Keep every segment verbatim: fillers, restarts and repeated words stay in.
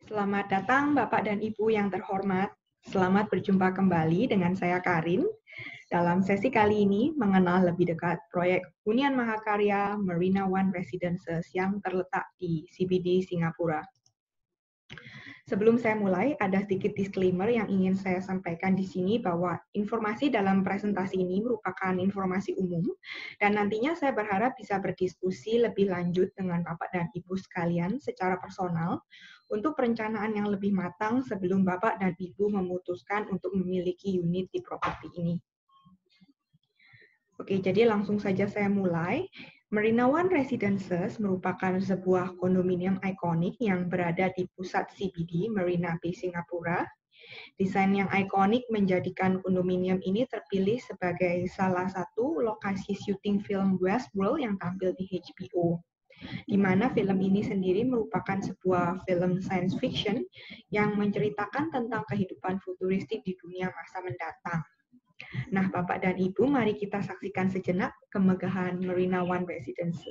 Selamat datang Bapak dan Ibu yang terhormat. Selamat berjumpa kembali dengan saya Karin. Dalam sesi kali ini mengenal lebih dekat proyek hunian mahakarya Marina One Residences yang terletak di C B D Singapura. Sebelum saya mulai, ada sedikit disclaimer yang ingin saya sampaikan di sini bahwa informasi dalam presentasi ini merupakan informasi umum dan nantinya saya berharap bisa berdiskusi lebih lanjut dengan Bapak dan Ibu sekalian secara personal untuk perencanaan yang lebih matang sebelum Bapak dan Ibu memutuskan untuk memiliki unit di properti ini. Oke, jadi langsung saja saya mulai. Marina One Residences merupakan sebuah kondominium ikonik yang berada di pusat C B D Marina Bay Singapura. Desain yang ikonik menjadikan kondominium ini terpilih sebagai salah satu lokasi syuting film Westworld yang tampil di H B O. Di mana film ini sendiri merupakan sebuah film science fiction yang menceritakan tentang kehidupan futuristik di dunia masa mendatang. Nah, Bapak dan Ibu, mari kita saksikan sejenak kemegahan Marina One Residences.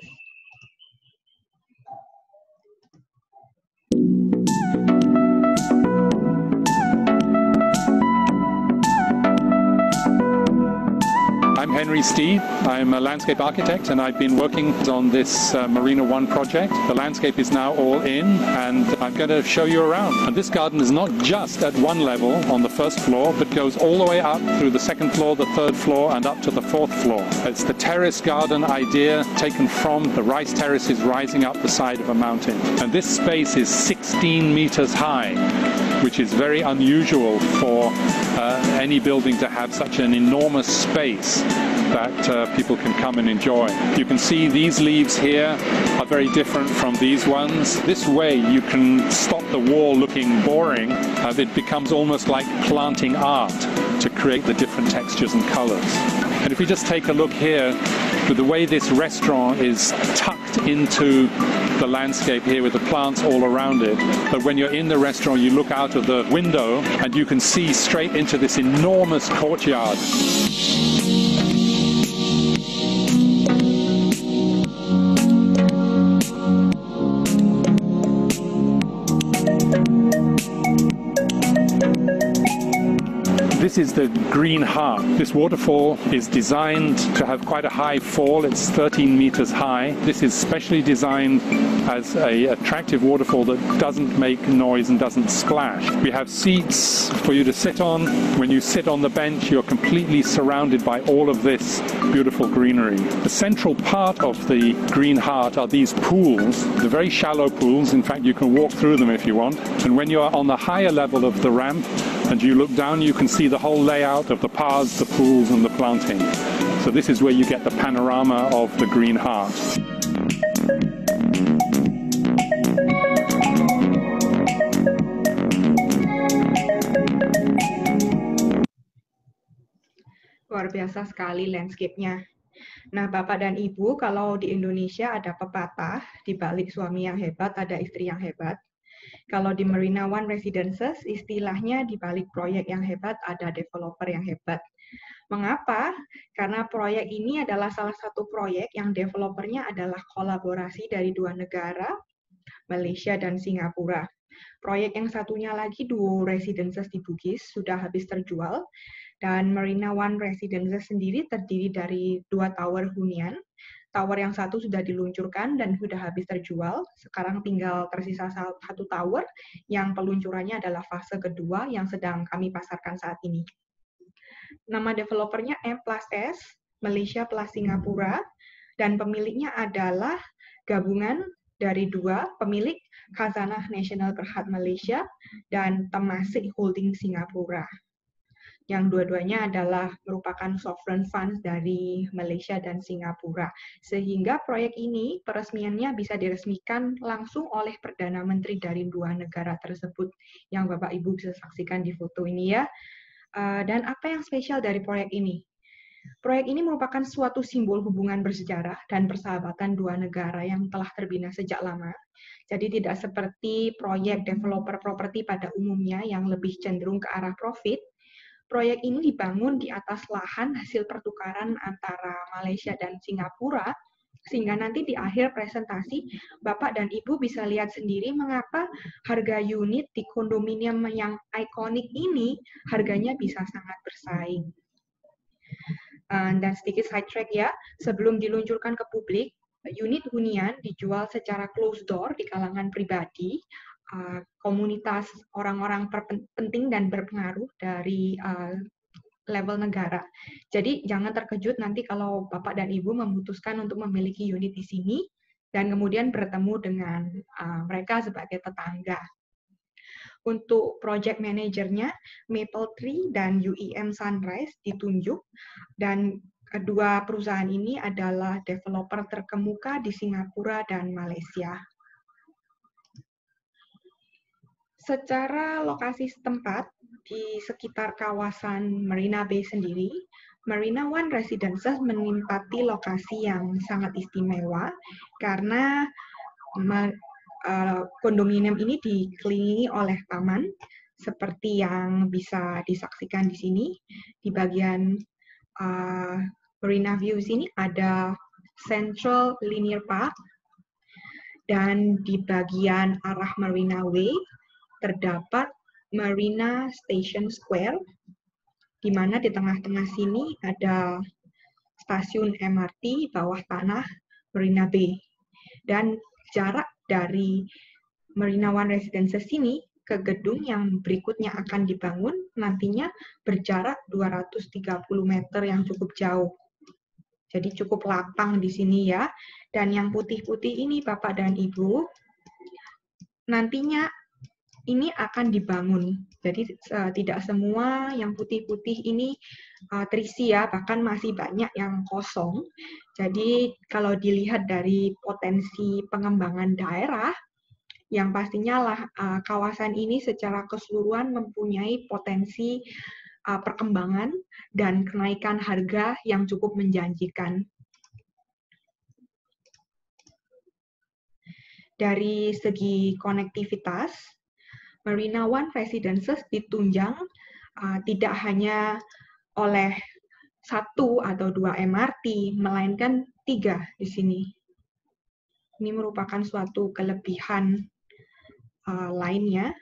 I'm Henry Steve. I'm a landscape architect and I've been working on this uh, Marina One project. The landscape is now all in and I'm going to show you around. And this garden is not just at one level on the first floor, but goes all the way up through the second floor, the third floor and up to the fourth floor. It's the terrace garden idea taken from the rice terraces rising up the side of a mountain. And this space is sixteen meters high, which is very unusual for uh, any building to have such an enormous space that uh, people can come and enjoy. You can see these leaves here are very different from these ones. This way you can stop the wall looking boring. Uh, it becomes almost like planting art to create the different textures and colors. And if we just take a look here, with the way this restaurant is tucked into the landscape here with the plants all around it, but when you're in the restaurant you look out of the window and you can see straight into this enormous courtyard. This is the Green Heart. This waterfall is designed to have quite a high fall. It's thirteen meters high. This is specially designed as an attractive waterfall that doesn't make noise and doesn't splash. We have seats for you to sit on. When you sit on the bench, you're completely surrounded by all of this beautiful greenery. The central part of the Green Heart are these pools. They're very shallow pools. In fact, you can walk through them if you want. And when you're on the higher level of the ramp, and you look down, you can see the whole layout of the paths, the pools and the planting. So this is where you get the panorama of the Green Heart. Luar biasa sekali landscape-nya. Nah, Bapak dan Ibu, kalau di Indonesia ada pepatah, di balik suami yang hebat ada istri yang hebat. Kalau di Marina One Residences, istilahnya di balik proyek yang hebat ada developer yang hebat. Mengapa? Karena proyek ini adalah salah satu proyek yang developernya adalah kolaborasi dari dua negara, Malaysia dan Singapura. Proyek yang satunya lagi, Duo Residences di Bugis, sudah habis terjual. Dan Marina One Residences sendiri terdiri dari dua tower hunian. Tower yang satu sudah diluncurkan dan sudah habis terjual. Sekarang tinggal tersisa satu tower yang peluncurannya adalah fase kedua yang sedang kami pasarkan saat ini. Nama developernya M plus S, Malaysia plus Singapura, dan pemiliknya adalah gabungan dari dua pemilik, Khazanah Nasional Berhad Malaysia dan Temasek Holding Singapura. Yang dua-duanya adalah merupakan sovereign funds dari Malaysia dan Singapura. Sehingga proyek ini peresmiannya bisa diresmikan langsung oleh Perdana Menteri dari dua negara tersebut, yang Bapak Ibu bisa saksikan di foto ini ya. Dan apa yang spesial dari proyek ini? Proyek ini merupakan suatu simbol hubungan bersejarah dan persahabatan dua negara yang telah terbina sejak lama. Jadi tidak seperti proyek developer properti pada umumnya yang lebih cenderung ke arah profit. Proyek ini dibangun di atas lahan hasil pertukaran antara Malaysia dan Singapura Sehingga nanti di akhir presentasi, Bapak dan Ibu bisa lihat sendiri mengapa harga unit di kondominium yang ikonik ini harganya bisa sangat bersaing. Dan sedikit sidetrack ya, sebelum diluncurkan ke publik, unit hunian dijual secara closed door di kalangan pribadi, komunitas orang-orang penting dan berpengaruh dari level negara. Jadi jangan terkejut nanti kalau Bapak dan Ibu memutuskan untuk memiliki unit di sini dan kemudian bertemu dengan uh, mereka sebagai tetangga. Untuk project manajernya, Mapletree dan U E M Sunrise ditunjuk, dan kedua perusahaan ini adalah developer terkemuka di Singapura dan Malaysia. Secara lokasi setempat, di sekitar kawasan Marina Bay sendiri, Marina One Residences menempati lokasi yang sangat istimewa karena uh, kondominium ini dikelilingi oleh taman, seperti yang bisa disaksikan di sini. Di bagian uh, Marina View sini ada Central Linear Park, dan di bagian arah Marina Way terdapat Marina Station Square, di mana di tengah-tengah sini ada stasiun M R T bawah tanah Marina Bay. Dan jarak dari Marina One Residences ini ke gedung yang berikutnya akan dibangun nantinya berjarak dua ratus tiga puluh meter yang cukup jauh. Jadi cukup lapang di sini ya. Dan yang putih-putih ini Bapak dan Ibu, nantinya ini akan dibangun. Jadi uh, tidak semua yang putih-putih ini uh, terisi ya, bahkan masih banyak yang kosong. Jadi kalau dilihat dari potensi pengembangan daerah, yang pastinya lah uh, kawasan ini secara keseluruhan mempunyai potensi uh, perkembangan dan kenaikan harga yang cukup menjanjikan. Dari segi konektivitas, Marina One Residences ditunjang uh, tidak hanya oleh satu atau dua M R T, melainkan tiga di sini. Ini merupakan suatu kelebihan uh, lainnya.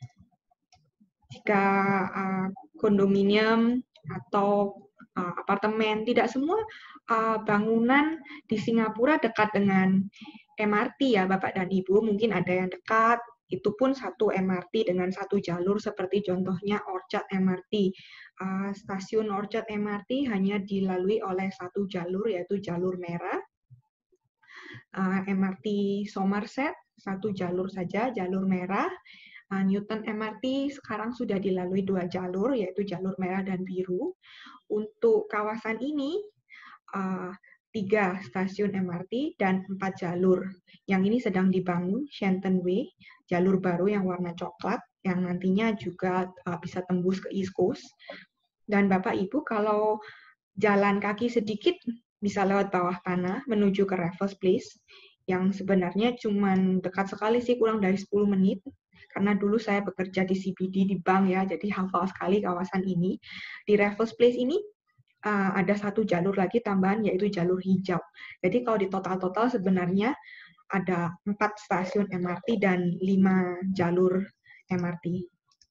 Jika uh, kondominium atau uh, apartemen, tidak semua uh, bangunan di Singapura dekat dengan M R T ya Bapak dan Ibu, mungkin ada yang dekat, itu pun satu M R T dengan satu jalur seperti contohnya Orchard M R T. Uh, stasiun Orchard M R T hanya dilalui oleh satu jalur, yaitu jalur merah. Uh, M R T Somerset, satu jalur saja, jalur merah. Uh, Newton M R T sekarang sudah dilalui dua jalur, yaitu jalur merah dan biru. Untuk kawasan ini, uh, tiga stasiun M R T dan empat jalur. Yang ini sedang dibangun, Shenton Way, jalur baru yang warna coklat, yang nantinya juga uh, bisa tembus ke East Coast. Dan Bapak Ibu kalau jalan kaki sedikit bisa lewat bawah tanah menuju ke Raffles Place, yang sebenarnya cuma dekat sekali sih, kurang dari sepuluh menit. Karena dulu saya bekerja di C B D di bank ya, jadi hafal sekali kawasan ini. Di Raffles Place ini uh, ada satu jalur lagi tambahan, yaitu jalur hijau. Jadi kalau di total-total sebenarnya ada empat stasiun M R T dan lima jalur M R T.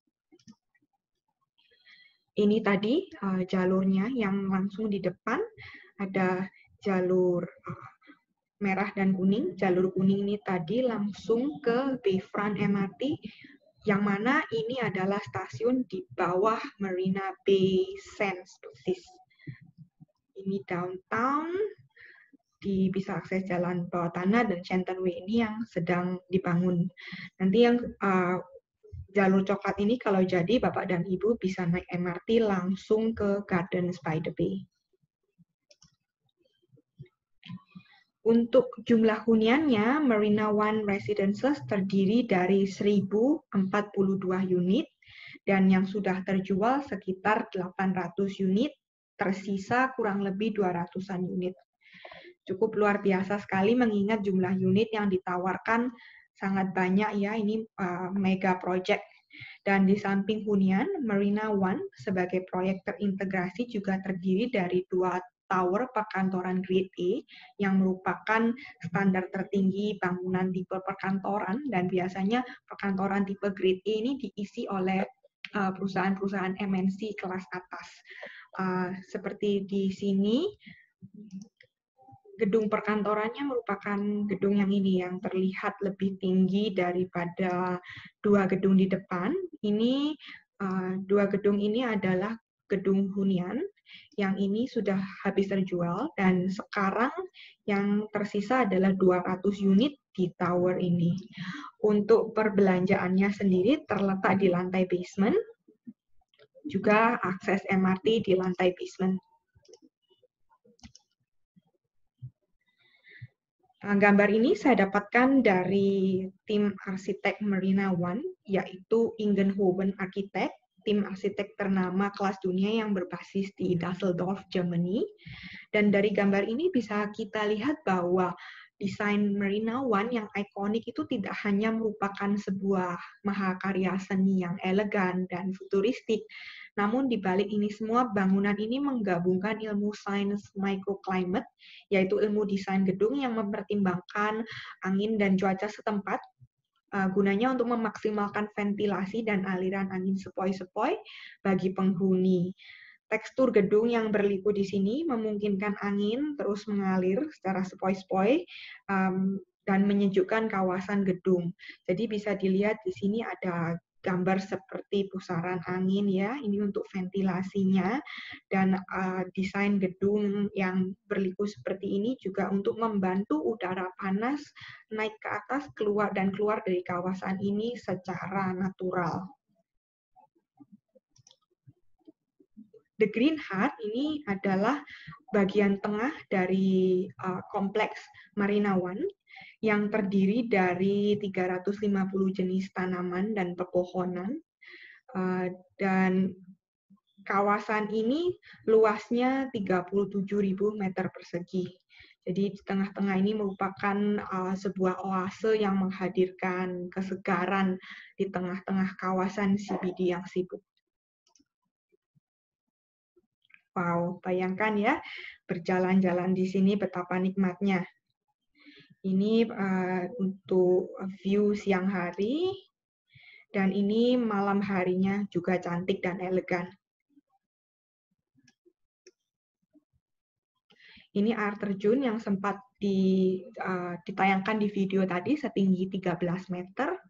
Ini tadi uh, jalurnya yang langsung di depan, ada jalur uh, merah dan kuning. Jalur kuning ini tadi langsung ke Bayfront M R T, yang mana ini adalah stasiun di bawah Marina Bay Sands persis. Ini downtown, di bisa akses jalan bawah tanah, dan Shenton Way ini yang sedang dibangun. Nanti yang uh, jalur coklat ini kalau jadi Bapak dan Ibu bisa naik M R T langsung ke Gardens by the Bay. Untuk jumlah huniannya, Marina One Residences terdiri dari seribu empat puluh dua unit, dan yang sudah terjual sekitar delapan ratus unit, tersisa kurang lebih dua ratusan unit. Cukup luar biasa sekali mengingat jumlah unit yang ditawarkan sangat banyak ya, ini uh, mega project. Dan di samping hunian, Marina One sebagai proyek terintegrasi juga terdiri dari dua tower perkantoran grade A yang merupakan standar tertinggi bangunan tipe perkantoran, dan biasanya perkantoran tipe grade A ini diisi oleh perusahaan-perusahaan M N C kelas atas. Uh, seperti di sini, gedung perkantorannya merupakan gedung yang ini yang terlihat lebih tinggi daripada dua gedung di depan. Ini uh, dua gedung ini adalah gedung hunian yang ini sudah habis terjual, dan sekarang yang tersisa adalah dua ratus unit di tower ini. Untuk perbelanjaannya sendiri terletak di lantai basement, juga akses M R T di lantai basement. Gambar ini saya dapatkan dari tim arsitek Marina One, yaitu Ingenhoven Architect, tim arsitek ternama kelas dunia yang berbasis di Düsseldorf, Germany. Dan dari gambar ini bisa kita lihat bahwa desain Marina One yang ikonik itu tidak hanya merupakan sebuah mahakarya seni yang elegan dan futuristik, namun di balik ini semua, bangunan ini menggabungkan ilmu sains microclimate, yaitu ilmu desain gedung yang mempertimbangkan angin dan cuaca setempat, uh, gunanya untuk memaksimalkan ventilasi dan aliran angin sepoi-sepoi bagi penghuni. Tekstur gedung yang berliku di sini memungkinkan angin terus mengalir secara sepoi-sepoi um, dan menyejukkan kawasan gedung. Jadi bisa dilihat di sini ada gambar seperti pusaran angin ya, ini untuk ventilasinya, dan uh, desain gedung yang berliku seperti ini juga untuk membantu udara panas naik ke atas keluar dan keluar dari kawasan ini secara natural. The Green Heart ini adalah bagian tengah dari uh, kompleks Marina One yang terdiri dari tiga ratus lima puluh jenis tanaman dan pepohonan, uh, dan kawasan ini luasnya tiga puluh tujuh ribu meter persegi. Jadi di tengah-tengah ini merupakan uh, sebuah oase yang menghadirkan kesegaran di tengah-tengah kawasan C B D yang sibuk. Wow, bayangkan ya, berjalan-jalan di sini betapa nikmatnya. Ini uh, untuk view siang hari, dan ini malam harinya juga cantik dan elegan. Ini air terjun yang sempat di, uh, ditayangkan di video tadi, setinggi tiga belas meter.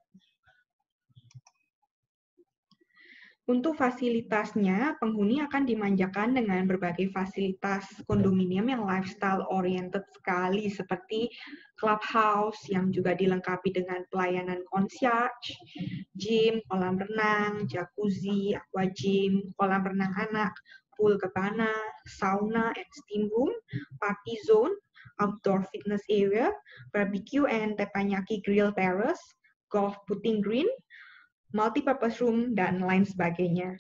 Untuk fasilitasnya, penghuni akan dimanjakan dengan berbagai fasilitas kondominium yang lifestyle-oriented sekali, seperti clubhouse yang juga dilengkapi dengan pelayanan concierge, gym, kolam renang, jacuzzi, aqua gym, kolam renang anak, pool cabana, sauna and steam room, party zone, outdoor fitness area, barbecue and teppanyaki grill terrace, golf putting green, multi-purpose room, dan lain sebagainya.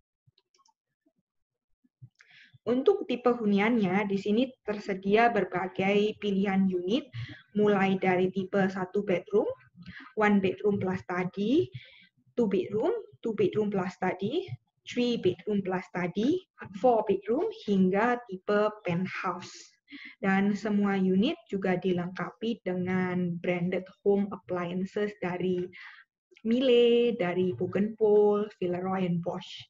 Untuk tipe huniannya, di sini tersedia berbagai pilihan unit, mulai dari tipe satu bedroom, one bedroom plus study, two bedroom, two bedroom plus study, three bedroom plus study, four bedroom, hingga tipe penthouse. Dan semua unit juga dilengkapi dengan branded home appliances dari Miele, dari Bougainville, Villeroy and Bosch.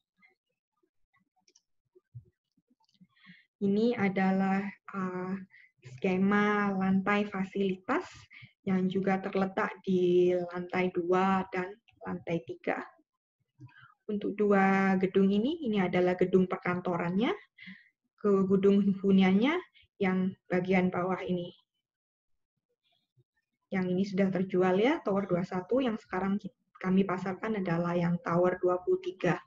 Ini adalah uh, skema lantai fasilitas yang juga terletak di lantai dua dan lantai tiga. Untuk dua gedung ini, ini adalah gedung perkantorannya, ke gedung huniannya yang bagian bawah ini. Yang ini sudah terjual ya, Tower dua puluh satu, yang sekarang kami pasarkan adalah yang Tower dua puluh tiga.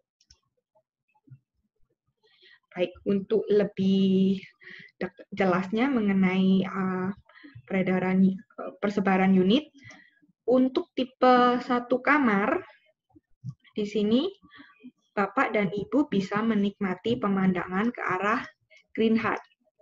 Baik, untuk lebih jelasnya mengenai uh, peredaran uh, persebaran unit, untuk tipe satu kamar, di sini Bapak dan Ibu bisa menikmati pemandangan ke arah Green Heart.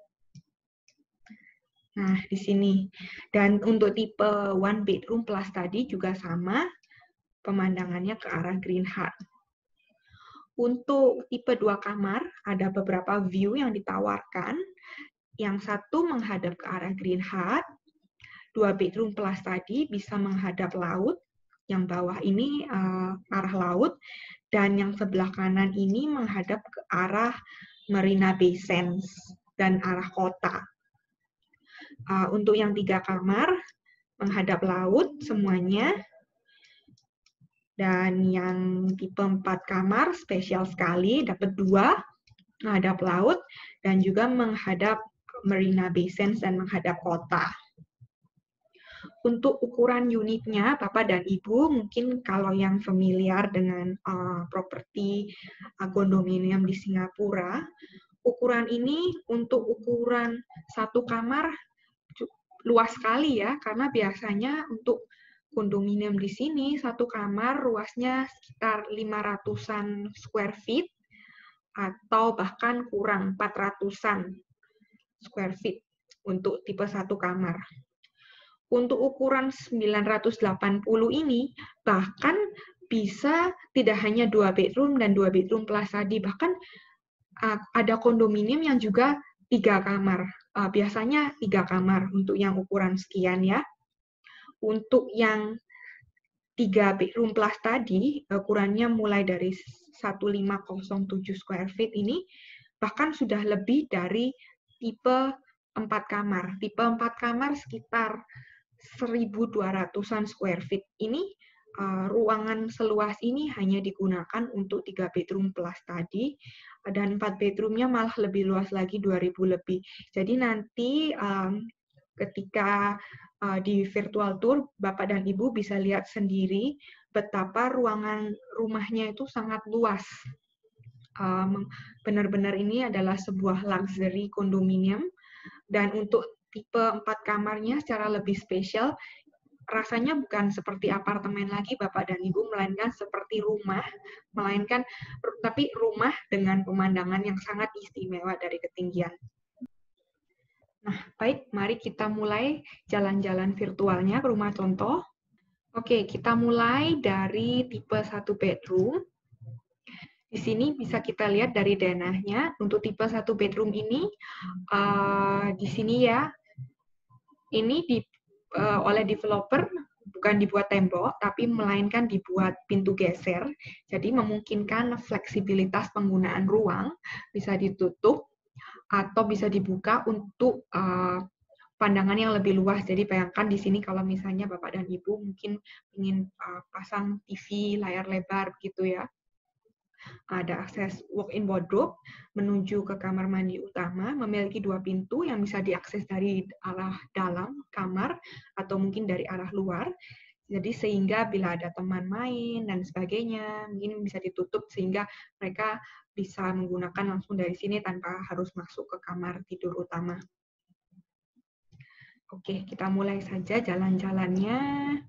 Nah, di sini. Dan untuk tipe one bedroom plus tadi juga sama, pemandangannya ke arah Green Heart. Untuk tipe dua kamar ada beberapa view yang ditawarkan. Yang satu menghadap ke arah Green Heart, dua bedroom plus tadi bisa menghadap laut, yang bawah ini uh, arah laut, dan yang sebelah kanan ini menghadap ke arah Marina Bay Sands dan arah kota. Uh, untuk yang tiga kamar, menghadap laut semuanya. Dan yang tipe empat kamar, spesial sekali, dapat dua, menghadap laut, dan juga menghadap Marina Bay Sands dan menghadap kota. Untuk ukuran unitnya, Bapak dan Ibu, mungkin kalau yang familiar dengan uh, properti uh, kondominium di Singapura, ukuran ini untuk ukuran satu kamar luas sekali ya, karena biasanya untuk kondominium di sini, satu kamar luasnya sekitar lima ratusan square feet, atau bahkan kurang, empat ratusan square feet untuk tipe satu kamar. Untuk ukuran sembilan ratus delapan puluh ini, bahkan bisa tidak hanya dua bedroom dan dua bedroom plus tadi, bahkan uh, ada kondominium yang juga tiga kamar. Uh, biasanya tiga kamar untuk yang ukuran sekian ya. Untuk yang tiga bedroom plus tadi, ukurannya mulai dari seribu lima ratus tujuh square feet ini, bahkan sudah lebih dari tipe empat kamar. Tipe empat kamar sekitar seribu dua ratusan square feet. Ini uh, ruangan seluas ini hanya digunakan untuk tiga bedroom plus tadi, dan empat bedroomnya malah lebih luas lagi, dua ribu lebih. Jadi nanti um, ketika uh, di virtual tour, Bapak dan Ibu bisa lihat sendiri betapa ruangan rumahnya itu sangat luas. Um, benar-benar ini adalah sebuah luxury kondominium, dan untuk tipe empat kamarnya secara lebih spesial, rasanya bukan seperti apartemen lagi Bapak dan Ibu, melainkan seperti rumah, melainkan tapi rumah dengan pemandangan yang sangat istimewa dari ketinggian. Nah, baik, mari kita mulai jalan-jalan virtualnya ke rumah contoh. Oke, kita mulai dari tipe satu bedroom. Di sini bisa kita lihat dari denahnya. Untuk tipe satu bedroom ini, uh, di sini ya, ini di, uh, oleh developer bukan dibuat tembok, tapi melainkan dibuat pintu geser. Jadi memungkinkan fleksibilitas penggunaan ruang, bisa ditutup atau bisa dibuka untuk uh, pandangan yang lebih luas. Jadi bayangkan di sini kalau misalnya Bapak dan Ibu mungkin ingin uh, pasang T V layar lebar gitu ya. Ada akses walk-in wardrobe menuju ke kamar mandi utama, memiliki dua pintu yang bisa diakses dari arah dalam kamar atau mungkin dari arah luar. Jadi sehingga bila ada teman main dan sebagainya, mungkin bisa ditutup sehingga mereka bisa menggunakan langsung dari sini tanpa harus masuk ke kamar tidur utama. Oke, kita mulai saja jalan-jalannya.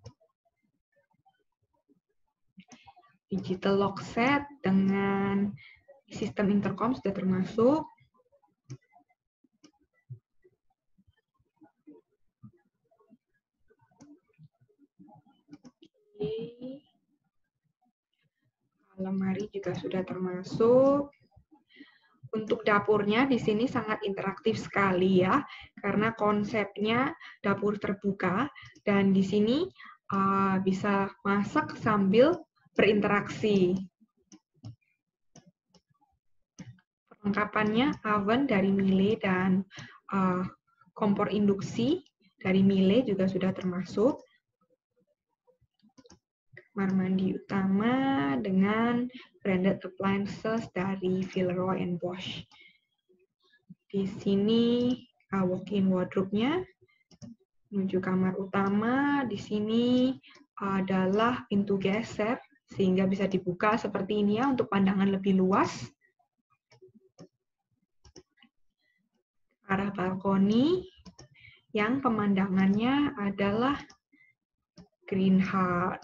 Digital lock set dengan sistem intercom sudah termasuk. Oke. Lemari juga sudah termasuk. Untuk dapurnya di sini sangat interaktif sekali ya, karena konsepnya dapur terbuka dan di sini uh, bisa masak sambil berinteraksi. Perlengkapannya oven dari Miele dan uh, kompor induksi dari Miele juga sudah termasuk. Kamar mandi utama dengan branded appliances dari Villeroy and Bosch. Di sini uh, walk-in wardrobe-nya menuju kamar utama. Di sini adalah pintu geser sehingga bisa dibuka seperti ini ya untuk pandangan lebih luas. Arah balkoni yang pemandangannya adalah Green Heart.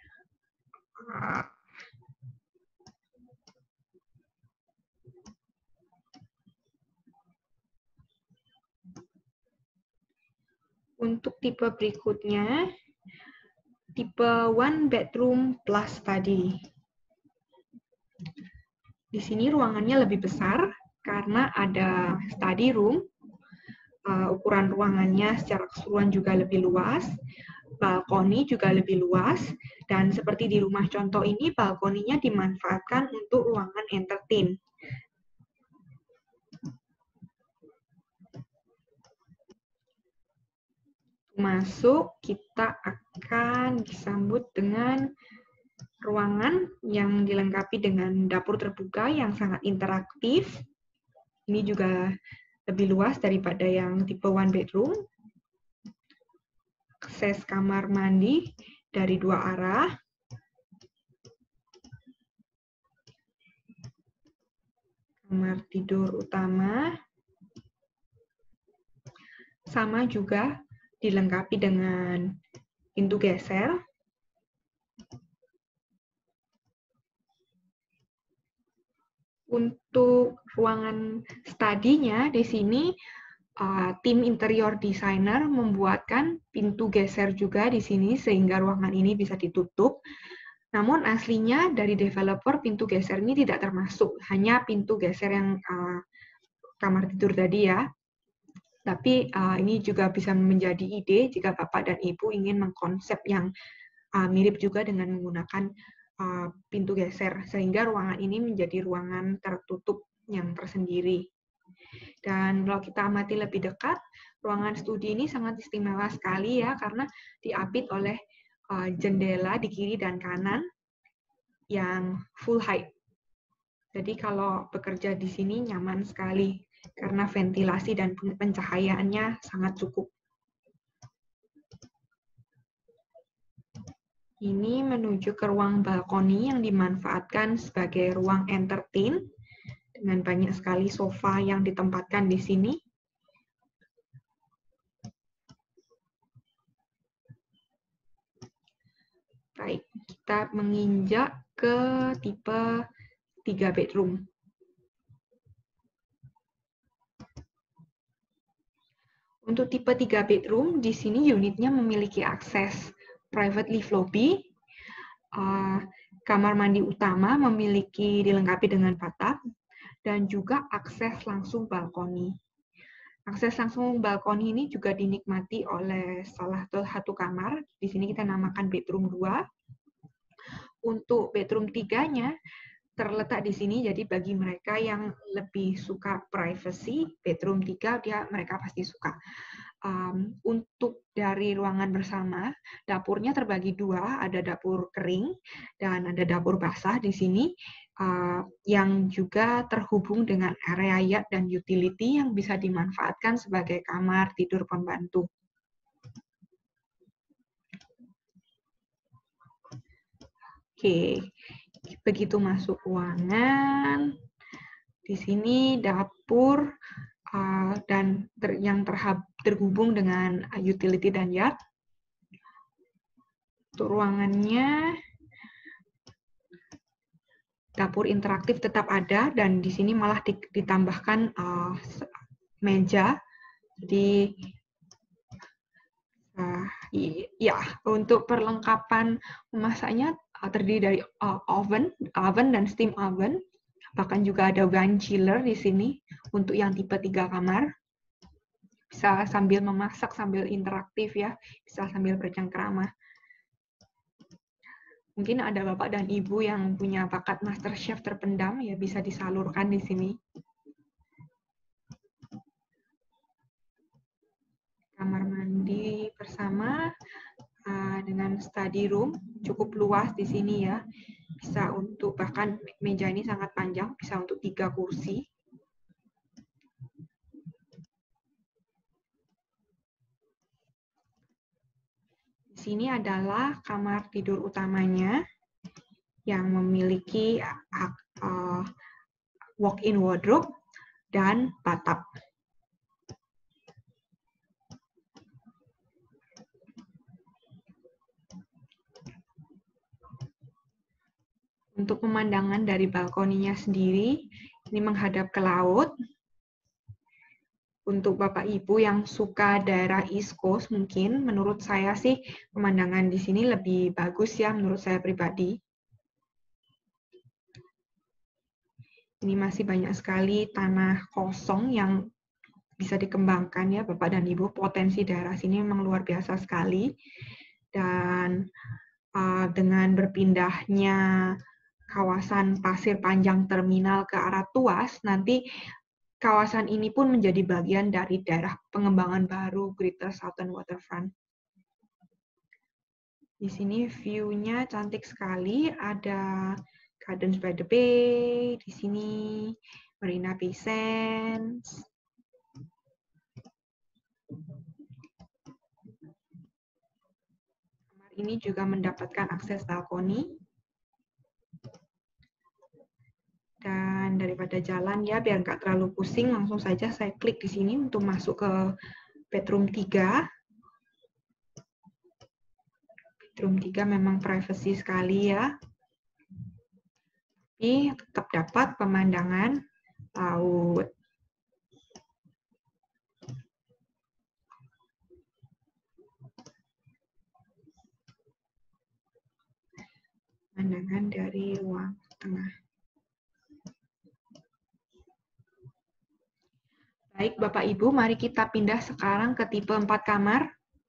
Untuk tipe berikutnya, tipe one bedroom plus tadi. Di sini ruangannya lebih besar, karena ada study room, uh, ukuran ruangannya secara keseluruhan juga lebih luas, balkoni juga lebih luas, dan seperti di rumah contoh ini, balkoninya dimanfaatkan untuk ruangan entertain. Masuk, kita akan disambut dengan ruangan yang dilengkapi dengan dapur terbuka yang sangat interaktif. Ini juga lebih luas daripada yang tipe one bedroom. Akses kamar mandi dari dua arah. Kamar tidur utama. Sama juga dilengkapi dengan pintu geser. Untuk ruangan studinya di sini uh, tim interior designer membuatkan pintu geser juga di sini sehingga ruangan ini bisa ditutup. Namun aslinya dari developer pintu geser ini tidak termasuk, hanya pintu geser yang uh, kamar tidur tadi ya. Tapi uh, ini juga bisa menjadi ide jika Bapak dan Ibu ingin mengkonsep yang uh, mirip juga dengan menggunakan uh, pintu geser, sehingga ruangan ini menjadi ruangan tertutup yang tersendiri. Dan kalau kita amati lebih dekat, ruangan studi ini sangat istimewa sekali ya, karena diapit oleh uh, jendela di kiri dan kanan yang full height. Jadi kalau bekerja di sini nyaman sekali, karena ventilasi dan pencahayaannya sangat cukup. Ini menuju ke ruang balkoni yang dimanfaatkan sebagai ruang entertain, dengan banyak sekali sofa yang ditempatkan di sini. Baik, kita menginjak ke tipe tiga bedroom. Untuk tipe tiga bedroom, di sini unitnya memiliki akses private lift lobby, uh, kamar mandi utama memiliki dilengkapi dengan bathtub, dan juga akses langsung balkoni. Akses langsung balkoni ini juga dinikmati oleh salah satu kamar, di sini kita namakan bedroom dua. Untuk bedroom tiga-nya, terletak di sini, jadi bagi mereka yang lebih suka privacy, bedroom tiga dia mereka pasti suka. Um, untuk dari ruangan bersama, dapurnya terbagi dua, ada dapur kering dan ada dapur basah di sini, uh, yang juga terhubung dengan area yard dan utility yang bisa dimanfaatkan sebagai kamar tidur pembantu. Oke, begitu masuk ruangan, di sini dapur uh, dan ter, yang terhab, terhubung dengan utility dan yard. Untuk ruangannya, dapur interaktif tetap ada, dan di sini malah ditambahkan uh, meja. Jadi, uh, ya, untuk perlengkapan memasaknya uh, terdiri dari uh, oven, oven dan steam oven. Bahkan juga ada wine chiller di sini untuk yang tipe tiga kamar. Bisa sambil memasak, sambil interaktif ya, bisa sambil bercengkrama. Mungkin ada Bapak dan Ibu yang punya bakat master chef terpendam, ya bisa disalurkan di sini. Kamar mandi bersama uh, dengan study room, cukup luas di sini ya. Bisa untuk, bahkan meja ini sangat panjang, bisa untuk tiga kursi. Di sini adalah kamar tidur utamanya yang memiliki uh, walk-in wardrobe dan bathtub. Untuk pemandangan dari balkoninya sendiri, ini menghadap ke laut. Untuk Bapak Ibu yang suka daerah East Coast, mungkin menurut saya sih pemandangan di sini lebih bagus ya, menurut saya pribadi. Ini masih banyak sekali tanah kosong yang bisa dikembangkan ya Bapak dan Ibu. Potensi daerah sini memang luar biasa sekali. Dan uh, dengan berpindahnya kawasan Pasir Panjang Terminal ke arah Tuas, nanti kawasan ini pun menjadi bagian dari daerah pengembangan baru Greater Southern Waterfront. Di sini view-nya cantik sekali, ada Gardens by the Bay, di sini Marina Bay Sands. Kamar ini juga mendapatkan akses balkoni. Dan daripada jalan ya, biar nggak terlalu pusing, langsung saja saya klik di sini untuk masuk ke bedroom tiga. Bedroom tiga memang privacy sekali ya. Tapi tetap dapat pemandangan laut. Pemandangan dari ruang tengah. Baik Bapak Ibu, mari kita pindah sekarang ke tipe empat kamar.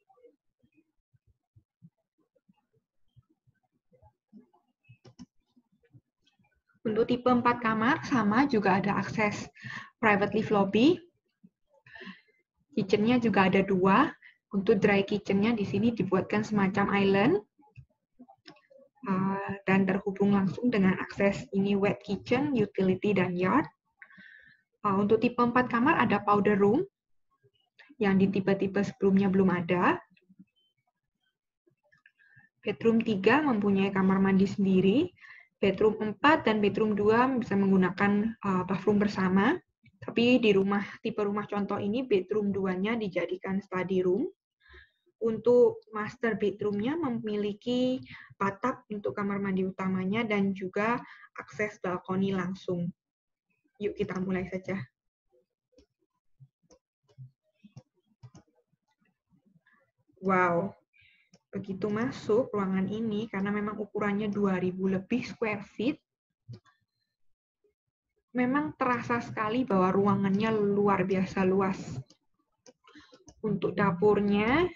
Untuk tipe empat kamar, sama juga ada akses private lift lobby. Kitchen-nya juga ada dua. Untuk dry kitchen-nya di sini dibuatkan semacam island. Uh, dan terhubung langsung dengan akses ini wet kitchen, utility, dan yard. Uh, untuk tipe empat kamar ada powder room, yang di tipe-tipe sebelumnya belum ada. Bedroom tiga mempunyai kamar mandi sendiri. Bedroom empat dan bedroom dua bisa menggunakan uh, bathroom bersama. Tapi di rumah tipe rumah contoh ini, bedroom dua-nya dijadikan study room. Untuk master bedroom-nya memiliki bathtub untuk kamar mandi utamanya dan juga akses balkoni langsung. Yuk kita mulai saja. Wow. Begitu masuk ruangan ini, karena memang ukurannya dua ribu lebih square feet, memang terasa sekali bahwa ruangannya luar biasa luas. Untuk dapurnya,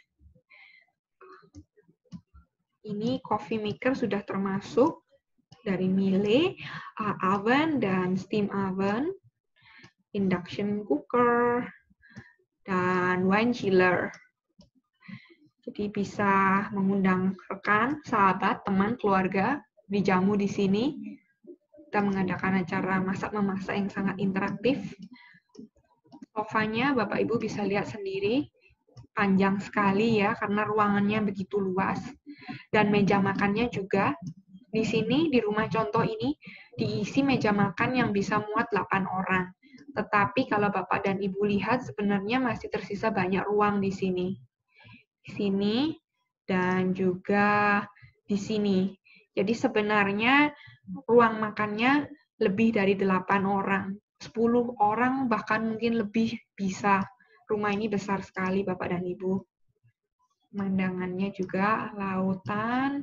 ini coffee maker sudah termasuk dari Miele, oven dan steam oven, induction cooker, dan wine chiller. Jadi bisa mengundang rekan, sahabat, teman, keluarga dijamu di sini. Kita mengadakan acara masak-memasak yang sangat interaktif. Sofanya Bapak Ibu bisa lihat sendiri, panjang sekali ya karena ruangannya begitu luas. Dan meja makannya juga di sini di rumah contoh ini diisi meja makan yang bisa muat delapan orang. Tetapi kalau Bapak dan Ibu lihat sebenarnya masih tersisa banyak ruang di sini. Di sini dan juga di sini. Jadi sebenarnya ruang makannya lebih dari delapan orang, sepuluh orang bahkan mungkin lebih bisa. Rumah ini besar sekali Bapak dan Ibu. Pemandangannya juga lautan.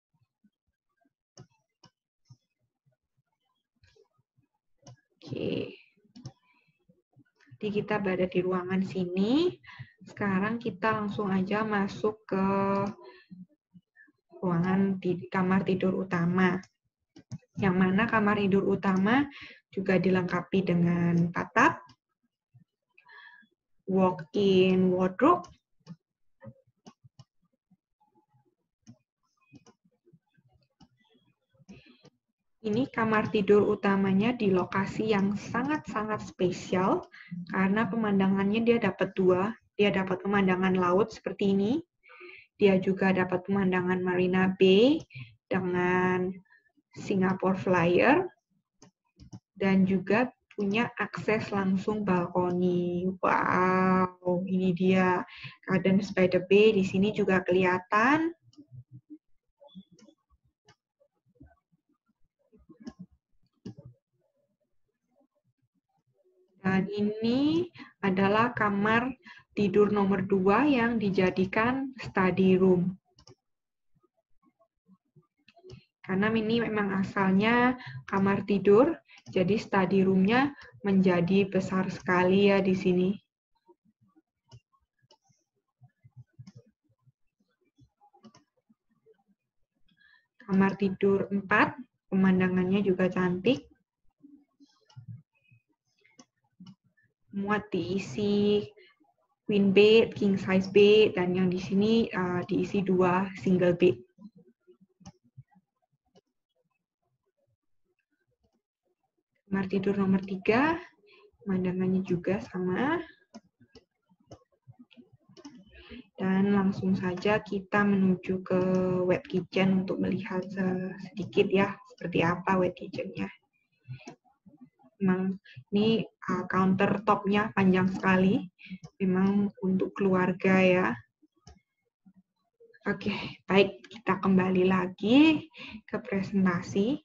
Oke. Jadi kita berada di ruangan sini. Sekarang kita langsung aja masuk ke ruangan di kamar tidur utama. Yang mana kamar tidur utama juga dilengkapi dengan bathtub, walk-in wardrobe, ini kamar tidur utamanya di lokasi yang sangat-sangat spesial karena pemandangannya dia dapat dua. Dia dapat pemandangan laut seperti ini. Dia juga dapat pemandangan Marina Bay dengan Singapore Flyer. Dan juga punya akses langsung balkoni. Wow, ini dia Gardens by the Bay. Di sini juga kelihatan. Dan ini adalah kamar tidur nomor dua yang dijadikan study room. Karena ini memang asalnya kamar tidur, jadi study room-nya menjadi besar sekali ya di sini. Kamar tidur empat, pemandangannya juga cantik. Muat diisi queen bed, king size bed, dan yang di sini uh, diisi dua single bed. Kamar tidur nomor tiga, pemandangannya juga sama. Dan langsung saja kita menuju ke wet kitchen untuk melihat sedikit ya, seperti apa wet kitchen-nya. Memang ini uh, countertop-nya panjang sekali, memang untuk keluarga ya. Oke, baik, kita kembali lagi ke presentasi.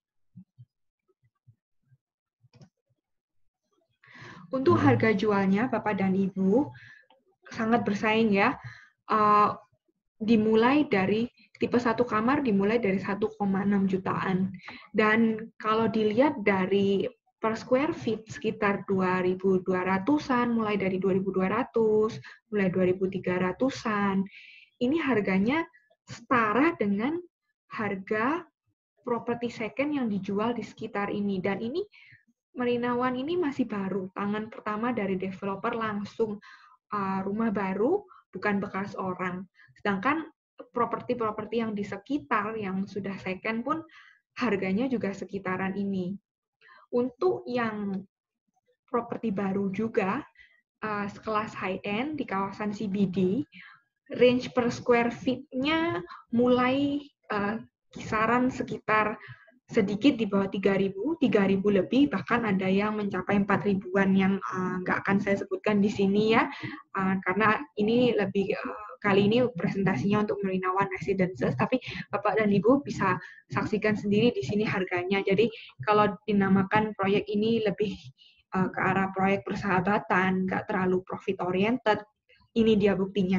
Untuk harga jualnya, Bapak dan Ibu, sangat bersaing ya. Uh, dimulai dari tipe satu kamar dimulai dari satu koma enam jutaan. Dan kalau dilihat dari per square feet sekitar dua ribu dua ratusan, mulai dari dua ribu dua ratus, mulai dua ribu tiga ratusan. Ini harganya setara dengan harga properti second yang dijual di sekitar ini. Dan ini Marina One ini masih baru, tangan pertama dari developer langsung uh, rumah baru, bukan bekas orang. Sedangkan properti-properti yang di sekitar yang sudah second pun harganya juga sekitaran ini. Untuk yang properti baru juga, uh, sekelas high-end di kawasan C B D, range per square feet-nya mulai uh, kisaran sekitar sedikit di bawah tiga ribu, tiga ribu lebih, bahkan ada yang mencapai empat ribuan yang uh, nggak akan saya sebutkan di sini ya, uh, karena ini lebih uh, kali ini presentasinya untuk Marina One Residences, tapi Bapak dan Ibu bisa saksikan sendiri di sini harganya. Jadi kalau dinamakan proyek ini lebih uh, ke arah proyek persahabatan, nggak terlalu profit oriented, ini dia buktinya.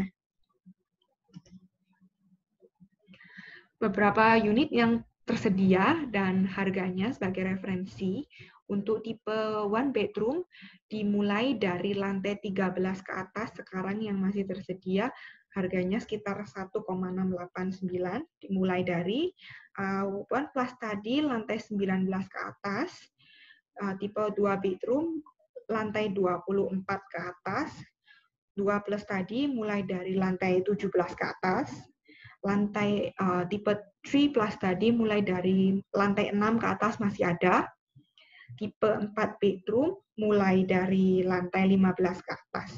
Beberapa unit yang tersedia dan harganya sebagai referensi. Untuk tipe one bedroom dimulai dari lantai tiga belas ke atas, sekarang yang masih tersedia harganya sekitar satu koma enam delapan sembilan, dimulai dari uh, one plus tadi lantai sembilan belas ke atas, uh, tipe dua bedroom lantai dua puluh empat ke atas, dua plus tadi mulai dari lantai tujuh belas ke atas, lantai uh, tipe tiga plus tadi mulai dari lantai enam ke atas masih ada. Tipe empat bedroom mulai dari lantai lima belas ke atas.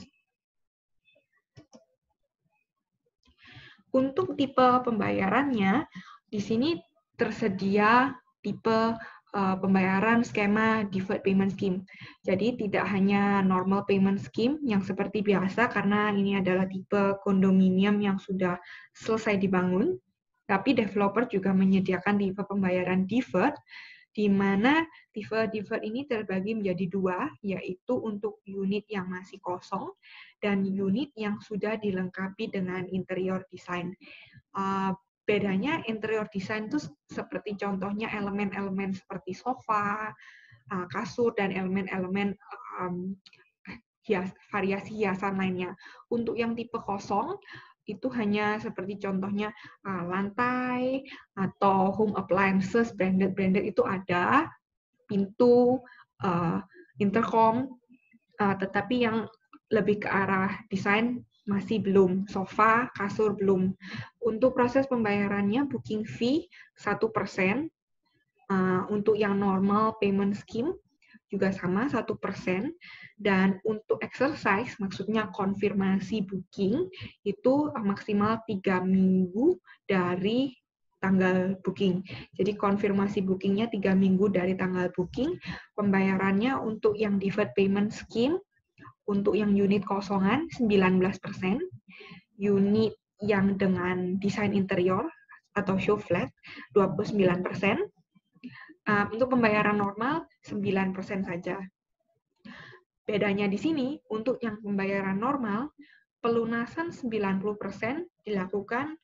Untuk tipe pembayarannya, di sini tersedia tipe uh, pembayaran skema deferred payment scheme. Jadi tidak hanya normal payment scheme yang seperti biasa karena ini adalah tipe kondominium yang sudah selesai dibangun, tapi developer juga menyediakan tipe pembayaran deferred, di mana tipe deferred ini terbagi menjadi dua, yaitu untuk unit yang masih kosong dan unit yang sudah dilengkapi dengan interior design. Uh, bedanya interior design itu seperti contohnya elemen-elemen seperti sofa, uh, kasur, dan elemen-elemen um, hias, variasi hiasan lainnya. Untuk yang tipe kosong, itu hanya seperti contohnya uh, lantai atau home appliances branded-branded itu ada, pintu, uh, intercom, uh, tetapi yang lebih ke arah desain masih belum, sofa, kasur belum. Untuk proses pembayarannya booking fee satu persen, uh, untuk yang normal payment scheme juga sama satu persen, dan untuk exercise, maksudnya konfirmasi booking, itu maksimal tiga minggu dari tanggal booking. Jadi konfirmasi bookingnya tiga minggu dari tanggal booking, pembayarannya untuk yang deferred payment scheme, untuk yang unit kosongan sembilan belas persen, unit yang dengan desain interior atau show flat dua puluh sembilan persen, Uh, untuk pembayaran normal sembilan persen saja. Bedanya di sini, untuk yang pembayaran normal, pelunasan sembilan puluh persen dilakukan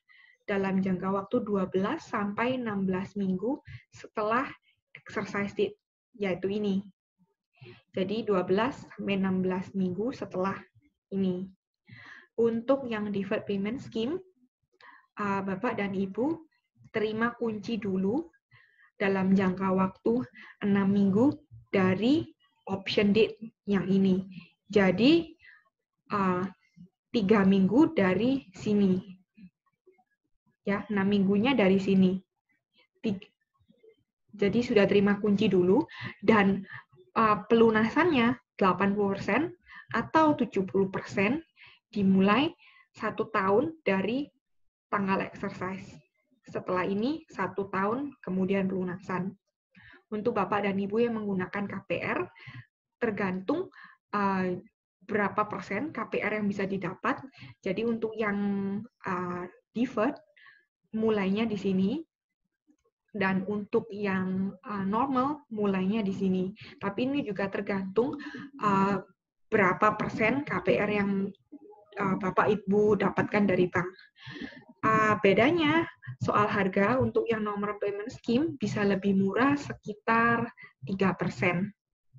dalam jangka waktu dua belas sampai enam belas minggu setelah exercise date, yaitu ini. Jadi dua belas sampai enam belas minggu setelah ini. Untuk yang deferred payment scheme, uh, Bapak dan Ibu terima kunci dulu dalam jangka waktu enam minggu dari option date yang ini. Jadi uh, tiga minggu dari sini. Ya, enam minggunya dari sini. Tiga. Jadi sudah terima kunci dulu, dan uh, pelunasannya delapan puluh persen atau tujuh puluh persen dimulai satu tahun dari tanggal exercise. Setelah ini, satu tahun kemudian pelunasan. Untuk Bapak dan Ibu yang menggunakan K P R, tergantung uh, berapa persen K P R yang bisa didapat. Jadi untuk yang uh, deferred, mulainya di sini. Dan untuk yang uh, normal, mulainya di sini. Tapi ini juga tergantung uh, berapa persen K P R yang uh, Bapak Ibu dapatkan dari bank. Uh, bedanya soal harga untuk yang nomor payment scheme bisa lebih murah sekitar tiga persen.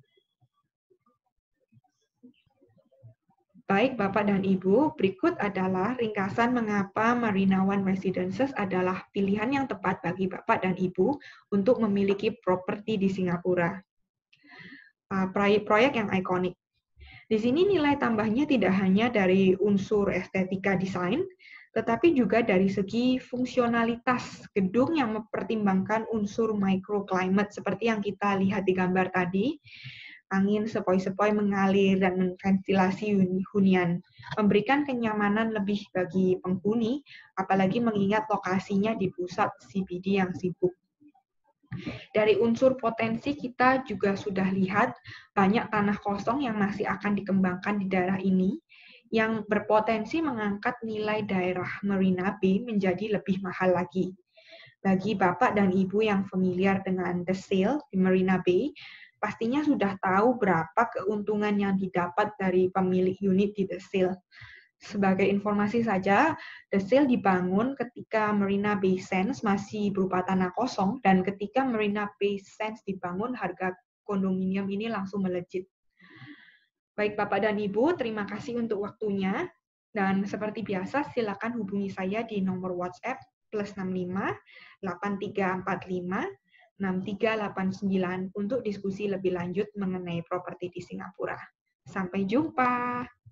Baik, Bapak dan Ibu, berikut adalah ringkasan mengapa Marina One Residences adalah pilihan yang tepat bagi Bapak dan Ibu untuk memiliki properti di Singapura. Uh, proyek-proyek yang ikonik. Di sini nilai tambahnya tidak hanya dari unsur estetika desain, tetapi juga dari segi fungsionalitas gedung yang mempertimbangkan unsur microclimate seperti yang kita lihat di gambar tadi. Angin sepoi-sepoi mengalir dan menventilasi hunian, memberikan kenyamanan lebih bagi penghuni, apalagi mengingat lokasinya di pusat C B D yang sibuk. Dari unsur potensi kita juga sudah lihat banyak tanah kosong yang masih akan dikembangkan di daerah ini, yang berpotensi mengangkat nilai daerah Marina Bay menjadi lebih mahal lagi. Bagi Bapak dan Ibu yang familiar dengan The Sale di Marina Bay, pastinya sudah tahu berapa keuntungan yang didapat dari pemilik unit di The Sale. Sebagai informasi saja, The Sale dibangun ketika Marina Bay Sands masih berupa tanah kosong, dan ketika Marina Bay Sands dibangun, harga kondominium ini langsung melejit. Baik Bapak dan Ibu, terima kasih untuk waktunya. Dan seperti biasa, silakan hubungi saya di nomor WhatsApp plus enam lima delapan tiga empat lima enam tiga delapan sembilan untuk diskusi lebih lanjut mengenai properti di Singapura. Sampai jumpa.